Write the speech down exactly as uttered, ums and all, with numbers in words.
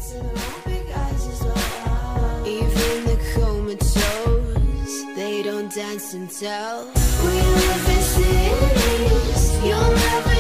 Even the comatose, they don't dance and tell. We live in cities, you'll never